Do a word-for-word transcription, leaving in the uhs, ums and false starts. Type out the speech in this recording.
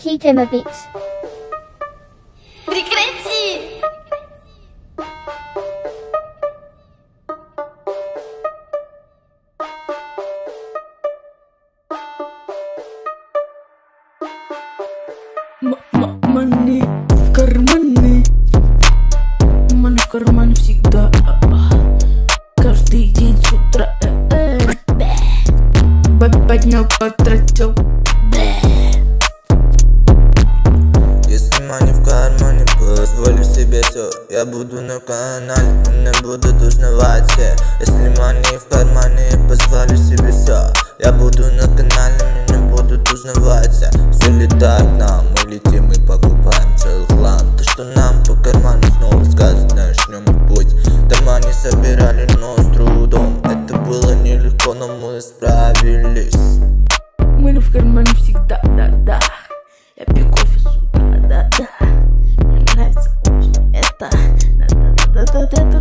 T-Tema Beats. Прекрати! Money в кармане, money в кармане всегда, каждый день с утра. Поднял, потратил. Если money в кармане, позволю себе все. Я буду на канале, меня будут узнавать все. Если money в кармане, позволю себе все. Я буду на канале, меня будут узнавать все. Все летает нам, мы летим и покупаем целый хлам. То, что нам по карману снова скажет, начнем путь. Дома не собирали, но с трудом. Это было нелегко, но мы справились. Money в кармане всегда, да-да. Я пью кофе с утра, да-да. Мне нравится очень это, да-да-да-да-да-да.